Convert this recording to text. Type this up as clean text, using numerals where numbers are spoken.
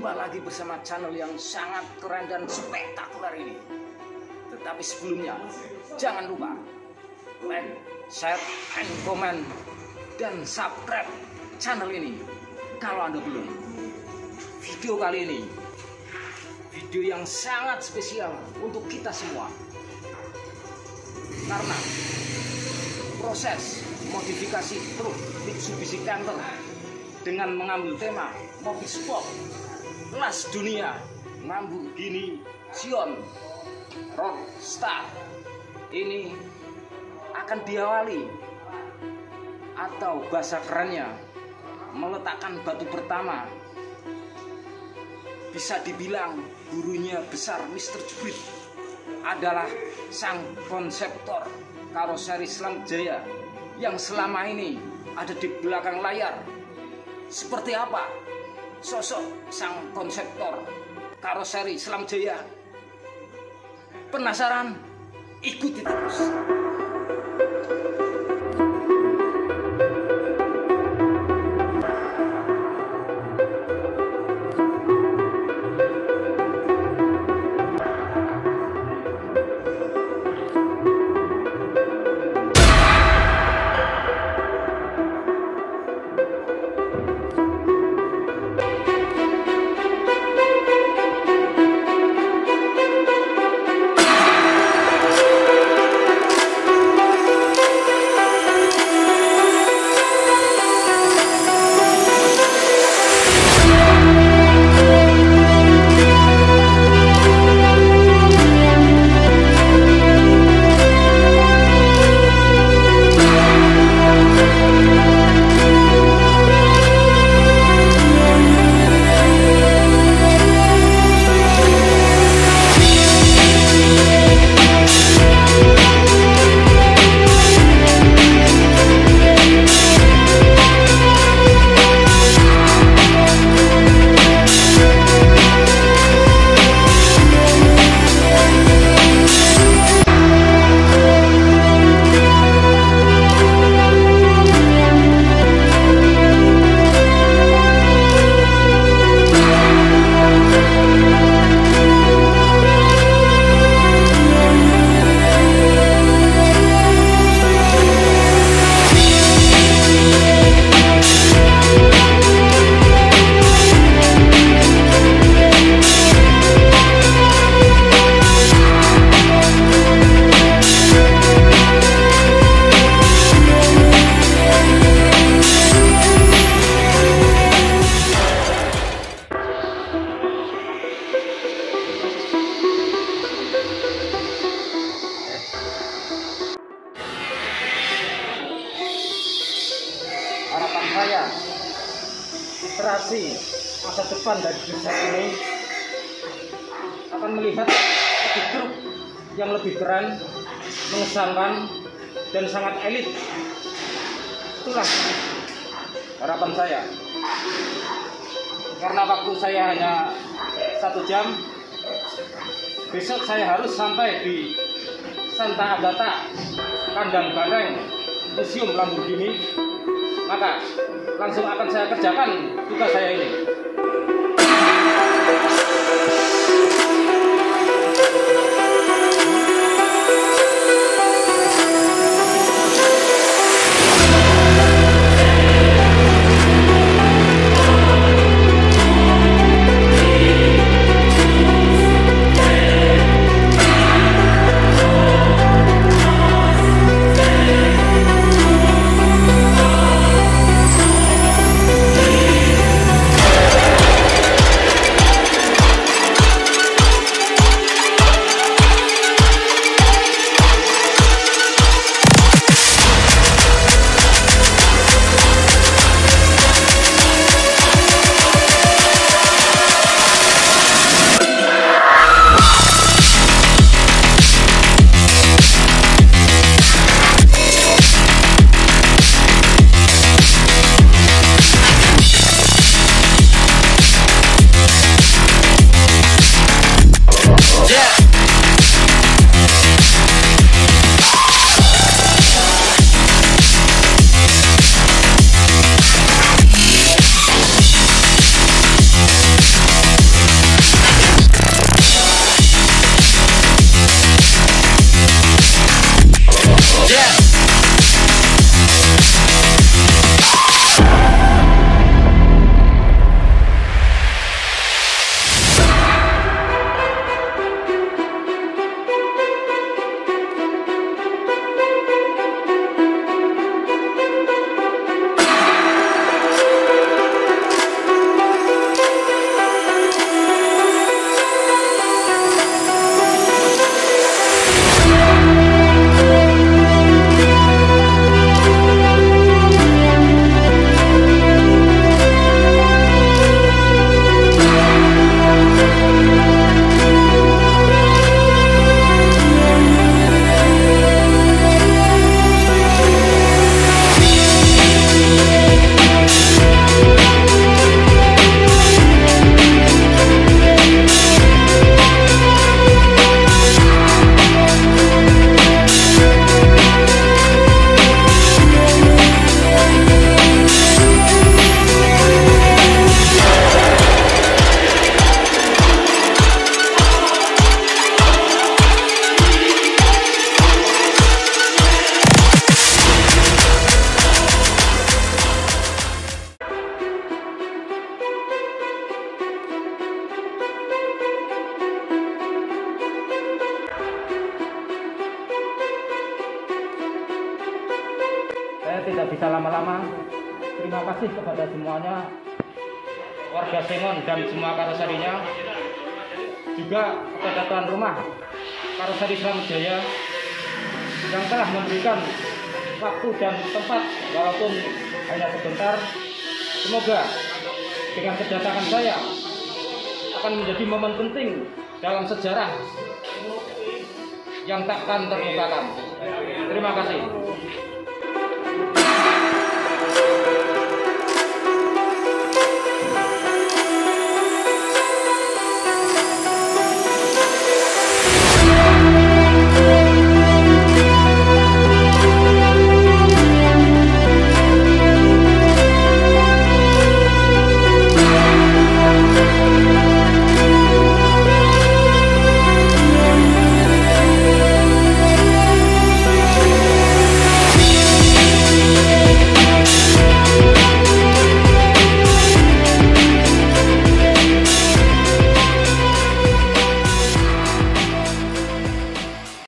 Jumpa lagi bersama channel yang sangat keren dan spektakuler ini. Tetapi sebelumnya, jangan lupa like, share, and comment, dan subscribe channel ini kalau Anda belum. Video kali ini, video yang sangat spesial untuk kita semua. Karena proses modifikasi truk Mitsubishi Canter dengan mengambil tema mobil sport kelas dunia Lamborghini Sión Roadster ini akan diawali, atau bahasa kerennya meletakkan batu pertama. Bisa dibilang gurunya besar Mr. Jubrit adalah sang konseptor karoseri Slam Jaya yang selama ini ada di belakang layar. Seperti apa sosok sang konseptor karoseri Slam Jaya? Penasaran? Ikuti terus. Harapan saya, iterasi masa depan dari desa ini akan melihat truk yang lebih keren, mengesankan, dan sangat elit. Itulah harapan saya. Karena waktu saya hanya 1 jam, besok saya harus sampai di Santa Agata, Kandang Banteng, Museum Lamborghini. Maka langsung akan saya kerjakan tugas saya ini. tidak bisa lama-lama. Terima kasih kepada semuanya, warga Sengon dan semua karoserinya, juga kepada tuan rumah Karoseri Slamet Jaya yang telah memberikan waktu dan tempat walaupun hanya sebentar. Semoga dengan kedatangan saya akan menjadi momen penting dalam sejarah yang takkan terlupakan. Terima kasih.